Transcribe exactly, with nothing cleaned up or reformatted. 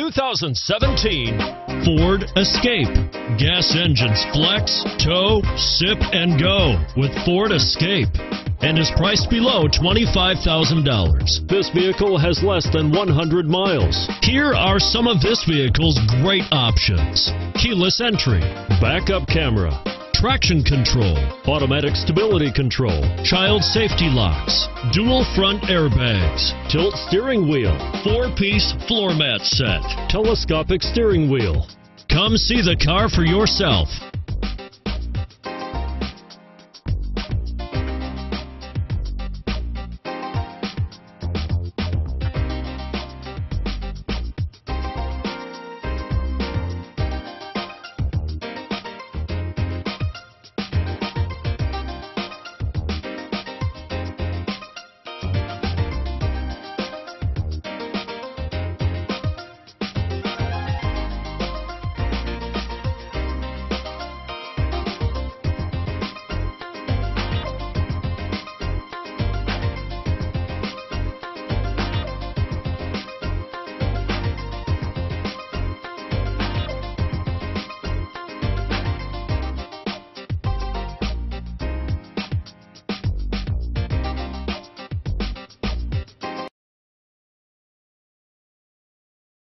two thousand seventeen Ford Escape. Gas engines flex, tow, sip, and go with Ford Escape, and is priced below twenty-five thousand dollars. This vehicle has less than one hundred miles. Here are some of this vehicle's great options: keyless entry, backup camera, traction control, automatic stability control, child safety locks, dual front airbags, tilt steering wheel, four-piece floor mat set, telescopic steering wheel. Come see the car for yourself.